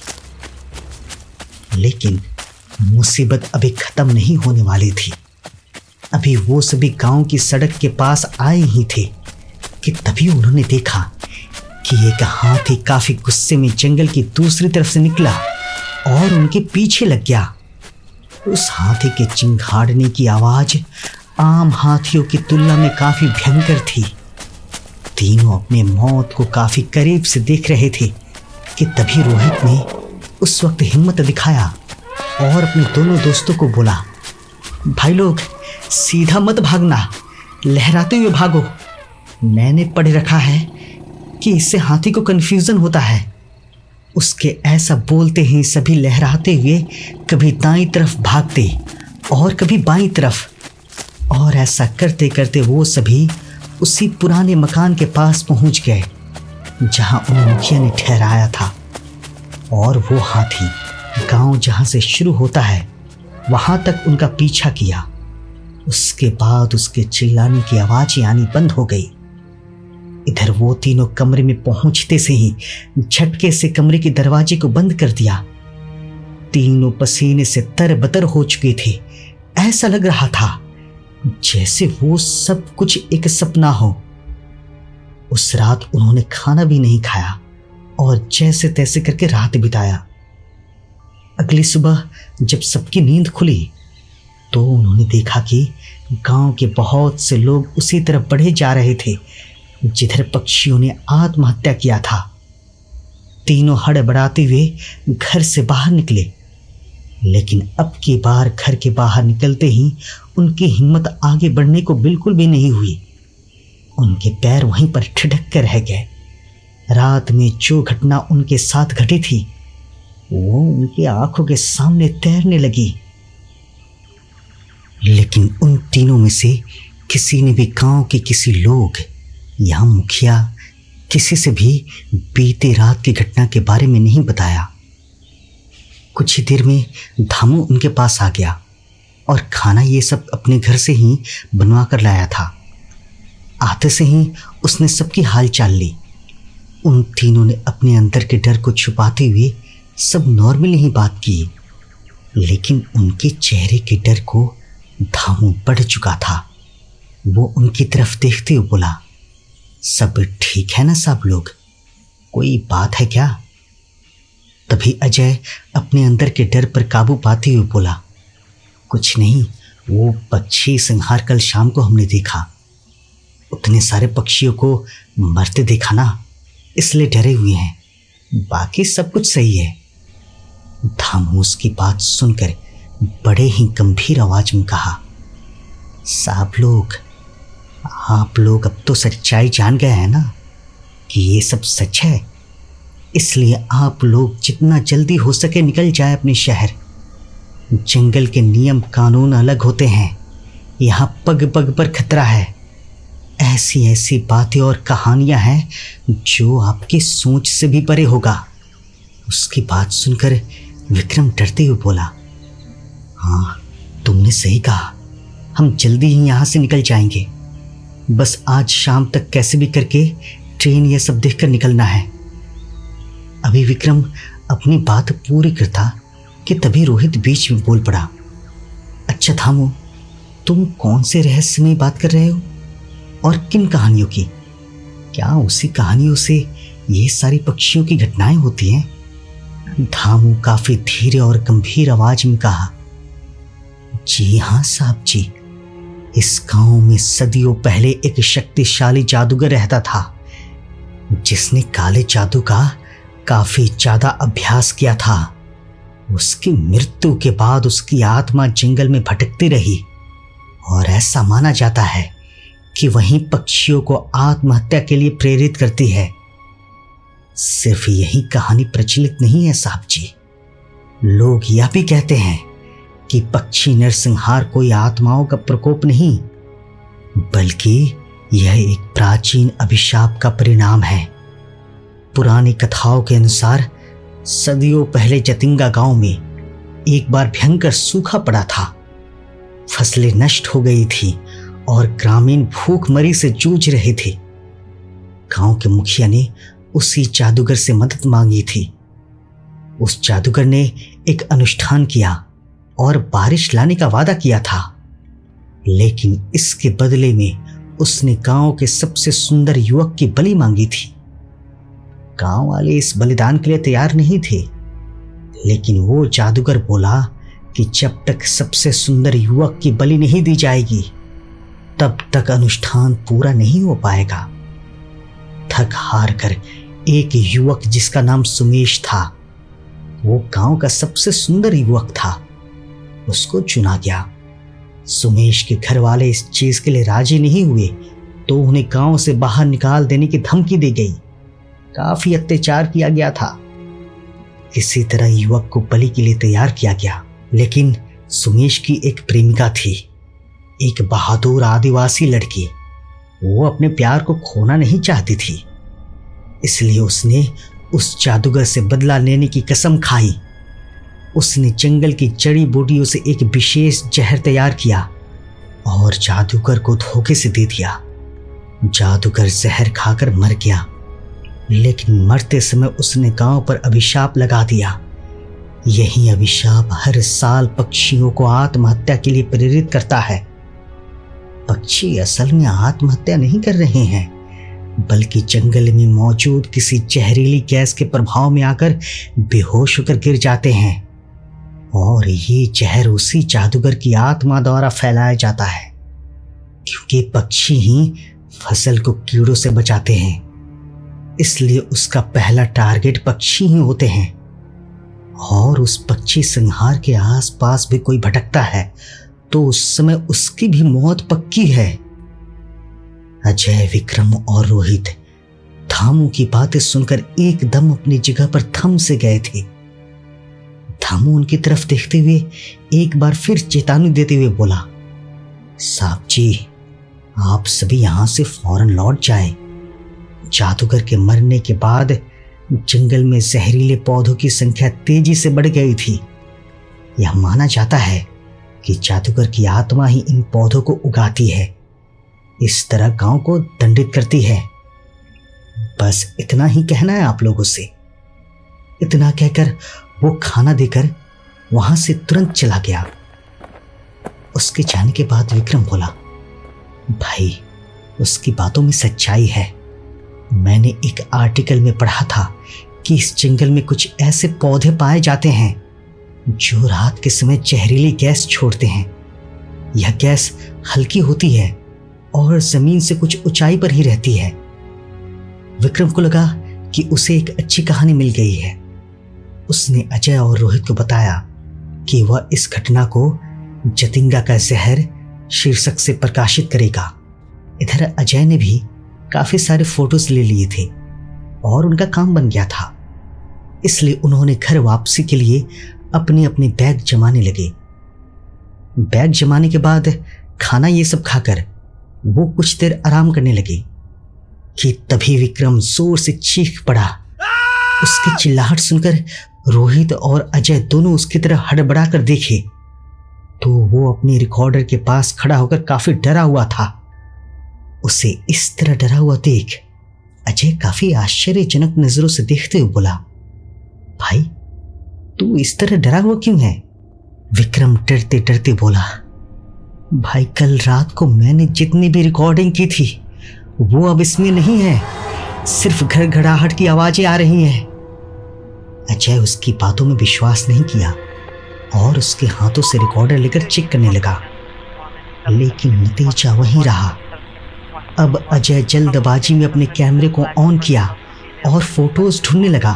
लेकिन मुसीबत अभी खत्म नहीं होने वाली थी। अभी वो सभी गांव की सड़क के पास आए ही थे कि तभी उन्होंने देखा कि एक हाथी काफी गुस्से में जंगल की दूसरी तरफ से निकला और उनके पीछे लग गया। उस हाथी के चिंघाड़ने की आवाज आम हाथियों की तुलना में काफी भयंकर थी। तीनों अपने मौत को काफी करीब से देख रहे थे कि तभी रोहित ने उस वक्त हिम्मत दिखाया और अपने दोनों दोस्तों को बोला, भाई लोग सीधा मत भागना, लहराते हुए भागो। मैंने पढ़ रखा है कि इससे हाथी को कन्फ्यूजन होता है। उसके ऐसा बोलते ही सभी लहराते हुए कभी दाईं तरफ भागते और कभी बाईं तरफ, और ऐसा करते करते वो सभी उसी पुराने मकान के पास पहुंच गए जहां उन मुखिया ने ठहराया था। और वो हाथी गांव जहां से शुरू होता है वहां तक उनका पीछा किया। उसके बाद उसके चिल्लाने की आवाज़ें आनी बंद हो गई। इधर वो तीनों कमरे में पहुंचते से ही झटके से कमरे के दरवाजे को बंद कर दिया। तीनों पसीने से तरबतर हो चुके थे। ऐसा लग रहा था जैसे वो सब कुछ एक सपना हो। उस रात उन्होंने खाना भी नहीं खाया और जैसे तैसे करके रात बिताया। अगली सुबह जब सबकी नींद खुली तो उन्होंने देखा कि गांव के बहुत से लोग उसी तरफ बढ़े जा रहे थे जिधर पक्षियों ने आत्महत्या किया था। तीनों हड़बड़ाते हुए घर से बाहर निकले, लेकिन अब की बार घर के बाहर निकलते ही उनकी हिम्मत आगे बढ़ने को बिल्कुल भी नहीं हुई। उनके पैर वहीं पर ठिठक कर रह गए। रात में जो घटना उनके साथ घटी थी वो उनकी आंखों के सामने तैरने लगी। लेकिन उन तीनों में से किसी ने भी गांव के किसी लोग या मुखिया किसी से भी बीते रात की घटना के बारे में नहीं बताया। कुछ ही देर में धामू उनके पास आ गया और खाना ये सब अपने घर से ही बनवा कर लाया था। आते से ही उसने सबकी हाल चाल ली। उन तीनों ने अपने अंदर के डर को छुपाते हुए सब नॉर्मली ही बात की, लेकिन उनके चेहरे के डर को धामू बढ़ चुका था। वो उनकी तरफ देखते हुए बोला, सब ठीक है ना सब लोग, कोई बात है क्या? तभी अजय अपने अंदर के डर पर काबू पाते हुए बोला, कुछ नहीं, वो पक्षी संहार कल शाम को हमने देखा। उतने सारे पक्षियों को मरते देखा ना, इसलिए डरे हुए हैं, बाकी सब कुछ सही है। धामू उसकी बात सुनकर बड़े ही गंभीर आवाज में कहा, साहब लोग, आप लोग अब तो सच्चाई जान गए हैं ना कि ये सब सच है, इसलिए आप लोग जितना जल्दी हो सके निकल जाए अपने शहर। जंगल के नियम कानून अलग होते हैं, यहाँ पग पग पर खतरा है। ऐसी ऐसी बातें और कहानियां हैं जो आपकी सोच से भी परे होगा। उसकी बात सुनकर विक्रम डरते हुए बोला, हाँ तुमने सही कहा, हम जल्दी ही यहाँ से निकल जाएंगे। बस आज शाम तक कैसे भी करके ट्रेन ये सब देखकर निकलना है। अभी विक्रम अपनी बात पूरी करता कि तभी रोहित बीच में बोल पड़ा, अच्छा धामू, तुम कौन से रहस्यमय बात कर रहे हो और किन कहानियों की? क्या उसी कहानियों से ये सारी पक्षियों की घटनाएं होती हैं? धामू काफी धीरे और गंभीर आवाज में कहा, जी हाँ साहब जी, इस गांव में सदियों पहले एक शक्तिशाली जादूगर रहता था, जिसने काले जादू का काफी ज्यादा अभ्यास किया था। उसकी मृत्यु के बाद उसकी आत्मा जंगल में भटकती रही और ऐसा माना जाता है कि वहीं पक्षियों को आत्महत्या के लिए प्रेरित करती है। सिर्फ यही कहानी प्रचलित नहीं है साहब जी, लोग यह भी कहते हैं कि पक्षी नरसंहार कोई आत्माओं का प्रकोप नहीं, बल्कि यह एक प्राचीन अभिशाप का परिणाम है। पुरानी कथाओं के अनुसार सदियों पहले जतिंगा गांव में एक बार भयंकर सूखा पड़ा था। फसलें नष्ट हो गई थी और ग्रामीण भूखमरी से जूझ रहे थे। गांव के मुखिया ने उसी जादूगर से मदद मांगी थी। उस जादूगर ने एक अनुष्ठान किया और बारिश लाने का वादा किया था, लेकिन इसके बदले में उसने गांव के सबसे सुंदर युवक की बलि मांगी थी। गांव वाले इस बलिदान के लिए तैयार नहीं थे, लेकिन वो जादूगर बोला कि जब तक सबसे सुंदर युवक की बलि नहीं दी जाएगी तब तक अनुष्ठान पूरा नहीं हो पाएगा। थक हार कर एक युवक जिसका नाम सुमेश था, वो गांव का सबसे सुंदर युवक था, उसको चुना गया। सुमेश के घर वाले इस चीज के लिए राजी नहीं हुए तो उन्हें गांव से बाहर निकाल देने की धमकी दी गई। काफी अत्याचार किया गया था। इसी तरह युवक को बलि के लिए तैयार किया गया, लेकिन सुमेश की एक प्रेमिका थी, एक बहादुर आदिवासी लड़की। वो अपने प्यार को खोना नहीं चाहती थी, इसलिए उसने उस जादूगर से बदला लेने की कसम खाई। उसने जंगल की जड़ी बूटियों से एक विशेष जहर तैयार किया और जादूगर को धोखे से दे दिया। जादूगर जहर खाकर मर गया, लेकिन मरते समय उसने गांव पर अभिशाप लगा दिया। यही अभिशाप हर साल पक्षियों को आत्महत्या के लिए प्रेरित करता है। पक्षी असल में आत्महत्या नहीं कर रहे हैं, बल्कि जंगल में मौजूद किसी जहरीली गैस के प्रभाव में आकर बेहोश होकर गिर जाते हैं, और ये जहर उसी जादूगर की आत्मा द्वारा फैलाया जाता है, क्योंकि पक्षी ही फसल को कीड़ों से बचाते हैं। इसलिए उसका पहला टारगेट पक्षी ही होते हैं, और उस पक्षी संहार के आसपास भी कोई भटकता है तो उस समय उसकी भी मौत पक्की है। अजय, विक्रम और रोहित धामू की बातें सुनकर एकदम अपनी जगह पर थम से गए थे। धामू उनकी तरफ देखते हुए एक बार फिर चेतावनी देते हुए बोला, साहब जी, आप सभी यहां से फौरन लौट जाएं। जादूगर के मरने के बाद जंगल में जहरीले पौधों की संख्या तेजी से बढ़ गई थी। यह माना जाता है कि जादूगर की आत्मा ही इन पौधों को उगाती है, इस तरह गांव को दंडित करती है। बस इतना ही कहना है आप लोगों से। इतना कहकर वो खाना देकर वहां से तुरंत चला गया। उसके जाने के बाद विक्रम बोला, भाई, उसकी बातों में सच्चाई है। मैंने एक आर्टिकल में पढ़ा था कि इस जंगल में कुछ ऐसे पौधे पाए जाते हैं जो रात के समय जहरीली गैस छोड़ते हैं। यह गैस हल्की होती है और जमीन से कुछ ऊंचाई पर ही रहती है। विक्रम को लगा कि उसे एक अच्छी कहानी मिल गई है। उसने अजय और रोहित को बताया कि वह इस घटना को जतिंगा का जहर शीर्षक से प्रकाशित करेगा। इधर अजय ने भी काफी सारे फोटोज ले लिए थे और उनका काम बन गया था, इसलिए उन्होंने घर वापसी के लिए अपने अपने बैग जमाने लगे। बैग जमाने के बाद खाना ये सब खाकर वो कुछ देर आराम करने लगे कि तभी विक्रम जोर से चीख पड़ा। उसकी चिल्लाहट सुनकर रोहित और अजय दोनों उसकी तरफ हड़बड़ा कर देखे तो वो अपने रिकॉर्डर के पास खड़ा होकर काफी डरा हुआ था। उसे इस तरह डरा हुआ देख अजय काफी आश्चर्यजनक नजरों से देखते हुए बोला, भाई, तू इस तरह डरा हुआ क्यों है? विक्रम डरते डरते बोला, भाई, कल रात को मैंने जितनी भी रिकॉर्डिंग की थी वो अब इसमें नहीं है, सिर्फ घड़घड़ाहट की आवाजें आ रही हैं। अजय उसकी बातों में विश्वास नहीं किया और उसके हाथों से रिकॉर्डर लेकर चेक करने लगा। लेकिन नतीजा वही रहा। अब अजय जल्दबाजी में अपने कैमरे को ऑन किया और फोटोज ढूंढने लगा।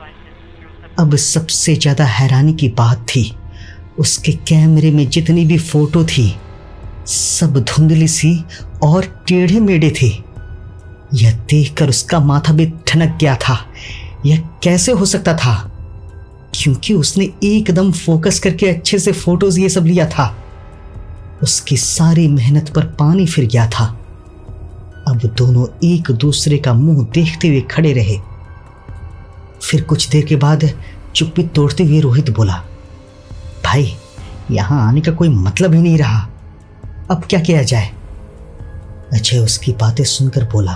अब सबसे ज्यादा हैरानी की बात थी, उसके कैमरे में जितनी भी फोटो थी सब धुंधली सी और टेढ़े मेढ़े थे। यह देखकर उसका माथा भी ठनक गया था। यह कैसे हो सकता था? क्योंकि उसने एकदम फोकस करके अच्छे से फोटोज ये सब लिया था। उसकी सारी मेहनत पर पानी फिर गया था। अब दोनों एक दूसरे का मुंह देखते हुए खड़े रहे। फिर कुछ देर के बाद चुप्पी तोड़ते हुए रोहित बोला, भाई यहां आने का कोई मतलब ही नहीं रहा, अब क्या किया जाए? अजय उसकी बातें सुनकर बोला,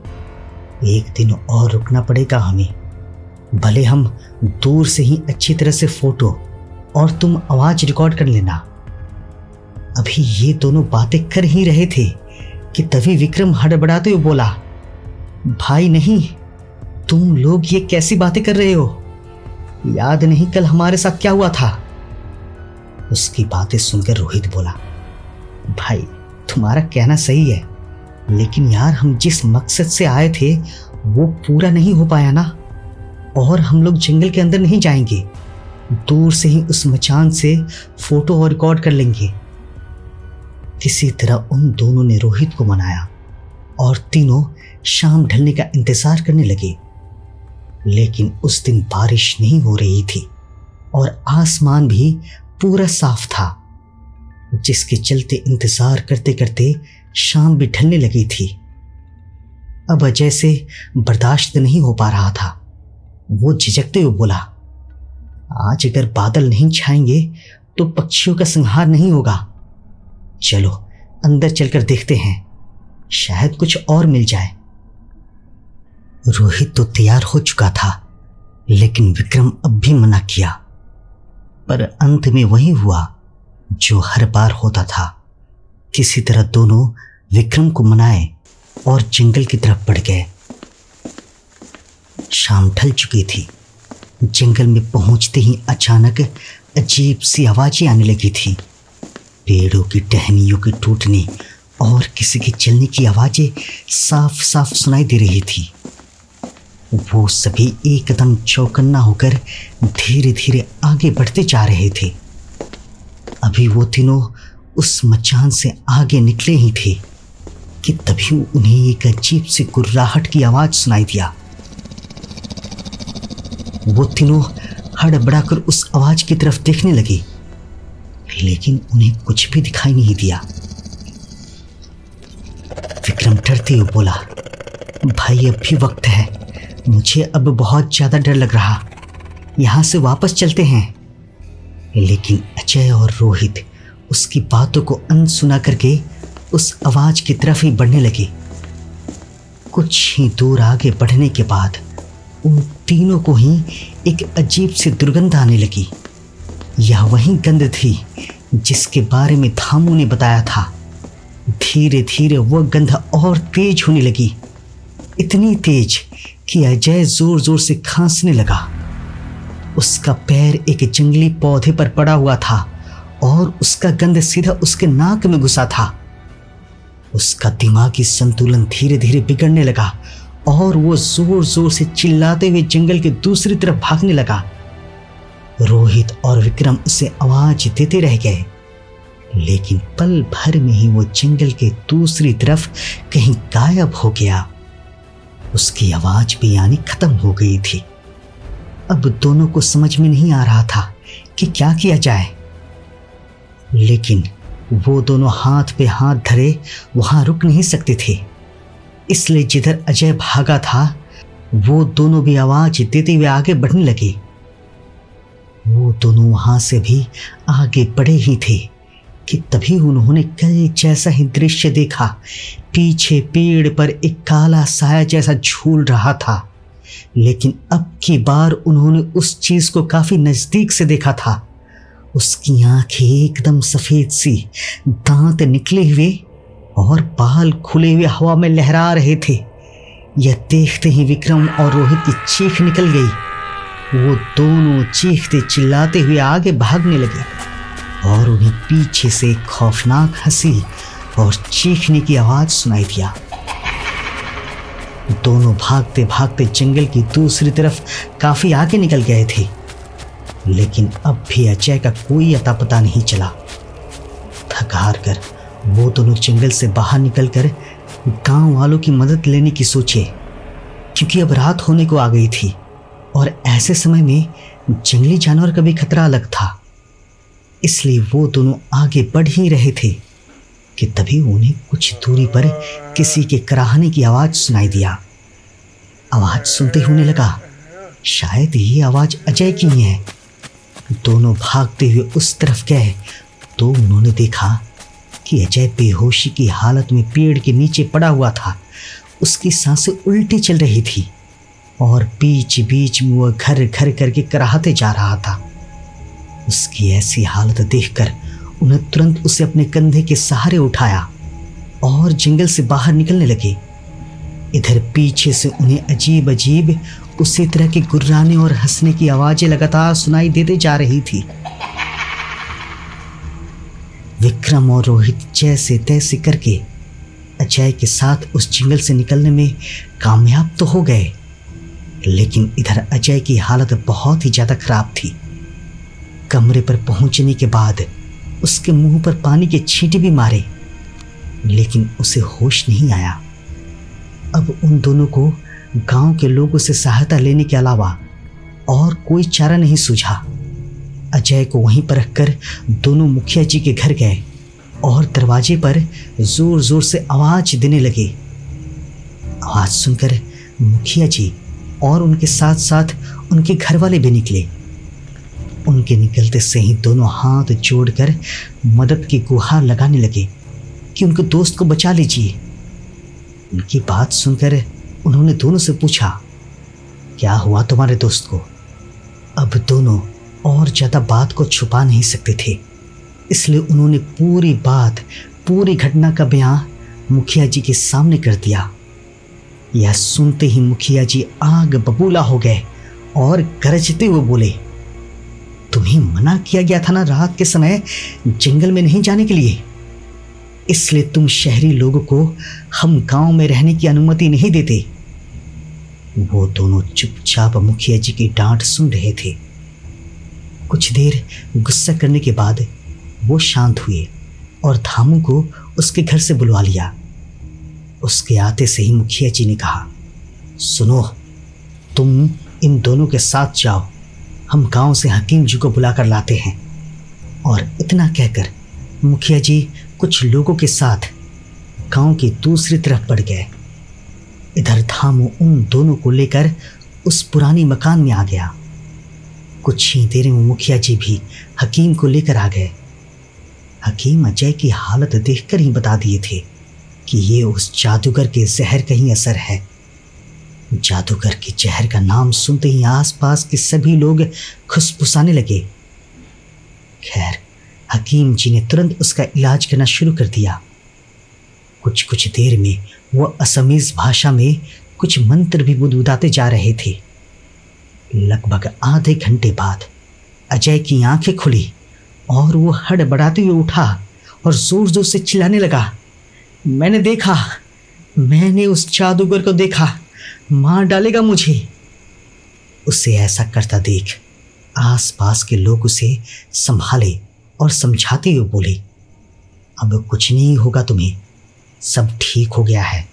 एक दिन और रुकना पड़ेगा हमें। भले हम दूर से ही अच्छी तरह से फोटो और तुम आवाज रिकॉर्ड कर लेना। अभी ये दोनों बातें कर ही रहे थे कि तभी विक्रम हड़बड़ाते हुए बोला, भाई नहीं, तुम लोग ये कैसी बातें कर रहे हो? याद नहीं कल हमारे साथ क्या हुआ था? उसकी बातें सुनकर रोहित बोला, भाई तुम्हारा कहना सही है, लेकिन यार हम जिस मकसद से आए थे वो पूरा नहीं हो पाया ना। और हम लोग जंगल के अंदर नहीं जाएंगे, दूर से ही उस मचान से फोटो और रिकॉर्ड कर लेंगे। किसी तरह उन दोनों ने रोहित को मनाया और तीनों शाम ढलने का इंतजार करने लगे। लेकिन उस दिन बारिश नहीं हो रही थी और आसमान भी पूरा साफ था, जिसके चलते इंतजार करते करते शाम भी ढलने लगी थी। अब अजय से बर्दाश्त नहीं हो पा रहा था। वो झिझकते हुए बोला, आज अगर बादल नहीं छाएंगे तो पक्षियों का संहार नहीं होगा। चलो अंदर चलकर देखते हैं, शायद कुछ और मिल जाए। रोहित तो तैयार हो चुका था, लेकिन विक्रम अब भी मना किया। पर अंत में वही हुआ जो हर बार होता था। किसी तरह दोनों विक्रम को मनाए और जंगल की तरफ बढ़ गए। शाम ढल चुकी थी। जंगल में पहुंचते ही अचानक अजीब सी आवाजें आने लगी थी। पेड़ों की टहनियों की टूटने और किसी के चलने की आवाजें साफ साफ सुनाई दे रही थी। वो सभी एकदम चौकन्ना होकर धीरे धीरे आगे बढ़ते जा रहे थे। अभी वो तीनों उस मचान से आगे निकले ही थे कि तभी उन्हें एक अजीब सी गुर्राहट की आवाज सुनाई दिया। वो तीनों हड़बड़ाकर उस आवाज की तरफ देखने लगे, लेकिन उन्हें कुछ भी दिखाई नहीं दिया। विक्रम डरते हुए बोला, भाई अब भी वक्त है, मुझे अब बहुत ज्यादा डर लग रहा, यहां से वापस चलते हैं। लेकिन अजय और रोहित उसकी बातों को अनसुना करके उस आवाज की तरफ ही बढ़ने लगे। कुछ ही दूर आगे बढ़ने के बाद उन तीनों को ही एक अजीब सी दुर्गंध आने लगी। यह वही गंध थी जिसके बारे में धामू ने बताया था। धीरे धीरे वह गंध और तेज होने लगी, इतनी तेज कि अजय जोर जोर से खांसने लगा। उसका पैर एक जंगली पौधे पर पड़ा हुआ था और उसका गंध सीधा उसके नाक में घुसा था। उसका दिमागी संतुलन धीरे धीरे बिगड़ने लगा और वो जोर जोर से चिल्लाते हुए जंगल के दूसरी तरफ भागने लगा। रोहित और विक्रम उसे आवाज देते रह गए, लेकिन पल भर में ही वो जंगल के दूसरी तरफ कहीं गायब हो गया। उसकी आवाज भी यानी खत्म हो गई थी। अब दोनों को समझ में नहीं आ रहा था कि क्या किया जाए, लेकिन वो दोनों हाथ पे हाथ धरे वहां रुक नहीं सकते थे। इसलिए जिधर अजय भागा था वो दोनों भी आवाज देते हुए आगे बढ़ने लगे। वो दोनों वहां से भी आगे बढ़े ही थे कि तभी उन्होंने कल जैसा ही दृश्य देखा। पीछे पेड़ पर एक काला साया जैसा झूल रहा था, लेकिन अब की बार उन्होंने उस चीज को काफी नजदीक से देखा था। उसकी आंखें एकदम सफेद सी, दांत निकले हुए और बाल खुले हुए हवा में लहरा रहे थे। यह देखते ही विक्रम और रोहित की चीख निकल गई। वो दोनों चीखते चिल्लाते हुए आगे भागने लगे। और उन्हें पीछे से एक खौफनाक हंसी और चीखने की आवाज सुनाई दिया। दोनों भागते भागते जंगल की दूसरी तरफ काफी आगे निकल गए थे, लेकिन अब भी अजय का कोई अता पता नहीं चला। थक हार कर वो दोनों जंगल से बाहर निकलकर गांव वालों की मदद लेने की सोचे, क्योंकि अब रात होने को आ गई थी और ऐसे समय में जंगली जानवर का भी खतरा अलग था। इसलिए वो दोनों आगे बढ़ ही रहे थे कि तभी उन्हें कुछ दूरी पर किसी के कराहने की आवाज सुनाई दिया। आवाज सुनते ही उन्हें लगा शायद ये आवाज अजय की ही है। दोनों भागते हुए उस तरफ गए तो उन्होंने देखा कि अजय बेहोशी की हालत में पेड़ के नीचे पड़ा हुआ था। उसकी सांसें उल्टी चल रही थी और बीच बीच में वह घर घर करके कराहते जा रहा था। उसकी ऐसी हालत देखकर उन्हें तुरंत उसे अपने कंधे के सहारे उठाया और जंगल से बाहर निकलने लगे। इधर पीछे से उन्हें अजीब अजीब उसी तरह के गुर्राने और हंसने की आवाजें लगातार सुनाई देते जा रही थी। विक्रम और रोहित जैसे तैसे करके अजय के साथ उस जंगल से निकलने में कामयाब तो हो गए, लेकिन इधर अजय की हालत बहुत ही ज्यादा खराब थी। कमरे पर पहुंचने के बाद उसके मुंह पर पानी के छींटे भी मारे, लेकिन उसे होश नहीं आया। अब उन दोनों को गांव के लोगों से सहायता लेने के अलावा और कोई चारा नहीं सूझा। अजय को वहीं पर रखकर दोनों मुखिया जी के घर गए और दरवाजे पर जोर जोर से आवाज देने लगे। आवाज सुनकर मुखिया जी और उनके साथ साथ उनके घर वाले भी निकले। उनके निकलते से ही दोनों हाथ जोड़कर मदद की गुहार लगाने लगे कि उनके दोस्त को बचा लीजिए। उनकी बात सुनकर उन्होंने दोनों से पूछा, क्या हुआ तुम्हारे दोस्त को? अब दोनों और ज्यादा बात को छुपा नहीं सकते थे, इसलिए उन्होंने पूरी बात, पूरी घटना का बयान मुखिया जी के सामने कर दिया। यह सुनते ही मुखिया जी आग बबूला हो गए और गरजते हुए बोले, तुम्हें मना किया गया था ना रात के समय जंगल में नहीं जाने के लिए, इसलिए तुम शहरी लोगों को हम गांव में रहने की अनुमति नहीं देते। वो दोनों चुपचाप मुखिया जी की डांट सुन रहे थे। कुछ देर गुस्सा करने के बाद वो शांत हुए और धामू को उसके घर से बुलवा लिया। उसके आते से ही मुखिया जी ने कहा, सुनो, तुम इन दोनों के साथ जाओ, हम गांव से हकीम जी को बुलाकर लाते हैं। और इतना कहकर मुखिया जी कुछ लोगों के साथ गांव की दूसरी तरफ बढ़ गए। इधर धामू उन दोनों को लेकर उस पुरानी मकान में आ गया। कुछ ही देर में मुखिया जी भी हकीम को लेकर आ गए। हकीम अजय की हालत देखकर ही बता दिए थे कि ये उस जादूगर के जहर का ही असर है। जादूगर के जहर का नाम सुनते ही आसपास के सभी लोग खुसफुसाने लगे। खैर, हकीम जी ने तुरंत उसका इलाज करना शुरू कर दिया। कुछ कुछ देर में वह असमीज भाषा में कुछ मंत्र भी बुदबुदाते जा रहे थे। लगभग आधे घंटे बाद अजय की आंखें खुली और वो हड़बड़ाते हुए उठा और जोर जोर से चिल्लाने लगा, मैंने देखा, मैंने उस जादूगर को देखा, मार डालेगा मुझे। उसे ऐसा करता देख आसपास के लोग उसे संभाले और समझाते हुए बोले, अब कुछ नहीं होगा तुम्हें, सब ठीक हो गया है।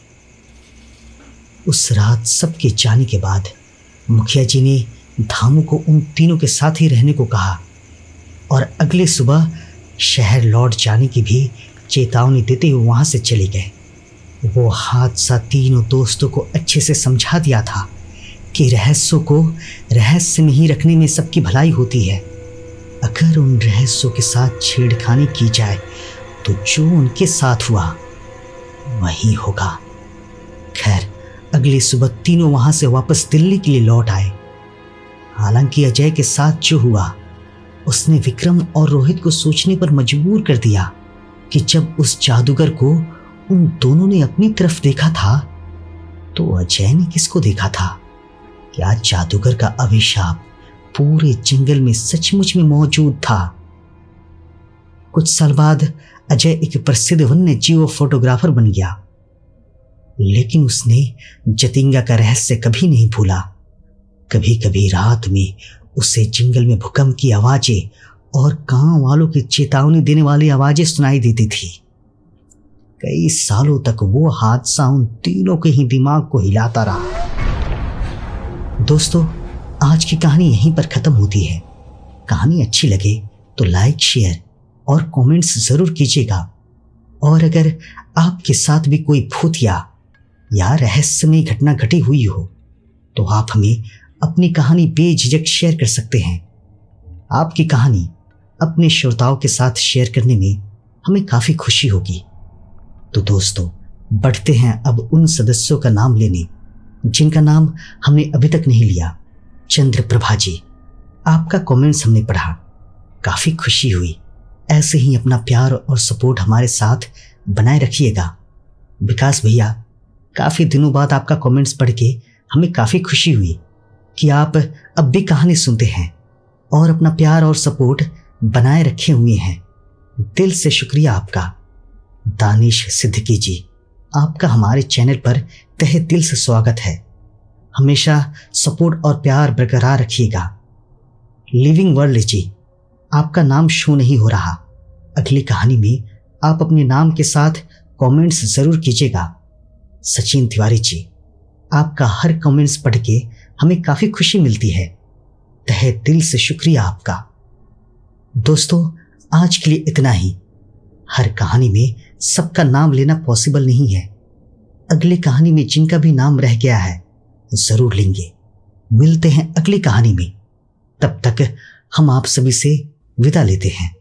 उस रात सबके जाने के बाद मुखिया जी ने धामू को उन तीनों के साथ ही रहने को कहा और अगले सुबह शहर लौट जाने की भी चेतावनी देते हुए वहां से चले गए। वो हादसा तीनों दोस्तों को अच्छे से समझा दिया था कि रहस्यों को रहस्य में ही रखने में सबकी भलाई होती है। अगर उन रहस्यों के साथ छेड़खानी की जाए तो जो उनके साथ हुआ वही होगा। खैर, अगली सुबह तीनों वहां से वापस दिल्ली के लिए लौट आए। हालांकि अजय के साथ जो हुआ उसने विक्रम और रोहित को सोचने पर मजबूर कर दिया कि जब उस जादूगर को उन दोनों ने अपनी तरफ देखा था तो अजय ने किसको देखा था? क्या जादूगर का अभिशाप पूरे जंगल में सचमुच में मौजूद था? कुछ साल बाद अजय एक प्रसिद्ध वन्य जीव फोटोग्राफर बन गया, लेकिन उसने जतिंगा का रहस्य कभी नहीं भूला। कभी कभी रात में उसे जंगल में भूकंप की आवाजें और गांव वालों की चेतावनी देने वाली आवाजें सुनाई देती थी। कई सालों तक वो हादसा उन तीनों के ही दिमाग को हिलाता रहा। दोस्तों, आज की कहानी यहीं पर खत्म होती है। कहानी अच्छी लगे तो लाइक, शेयर और कमेंट्स जरूर कीजिएगा। और अगर आपके साथ भी कोई भूतिया या रहस्यमय घटना घटी हुई हो तो आप हमें अपनी कहानी बेझिझक शेयर कर सकते हैं। आपकी कहानी अपने श्रोताओं के साथ शेयर करने में हमें काफ़ी खुशी होगी। तो दोस्तों, बढ़ते हैं अब उन सदस्यों का नाम लेने जिनका नाम हमने अभी तक नहीं लिया। चंद्रप्रभा जी, आपका कमेंट्स हमने पढ़ा, काफ़ी खुशी हुई। ऐसे ही अपना प्यार और सपोर्ट हमारे साथ बनाए रखिएगा। विकास भैया, काफ़ी दिनों बाद आपका कमेंट्स पढ़ के हमें काफ़ी खुशी हुई कि आप अब भी कहानी सुनते हैं और अपना प्यार और सपोर्ट बनाए रखे हुए हैं। दिल से शुक्रिया आपका। दानिश सिद्दीकी जी, आपका हमारे चैनल पर तहे दिल से स्वागत है। हमेशा सपोर्ट और प्यार बरकरार रखिएगा। लिविंग वर्ल्ड जी, आपका नाम शो नहीं हो रहा। अगली कहानी में आप अपने नाम के साथ कमेंट्स ज़रूर कीजिएगा। सचिन तिवारी जी, आपका हर कमेंट्स पढ़ के हमें काफ़ी खुशी मिलती है। तहे दिल से शुक्रिया आपका। दोस्तों, आज के लिए इतना ही। हर कहानी में सबका नाम लेना पॉसिबल नहीं है। अगली कहानी में जिनका भी नाम रह गया है ज़रूर लेंगे। मिलते हैं अगली कहानी में। तब तक हम आप सभी से विदा लेते हैं।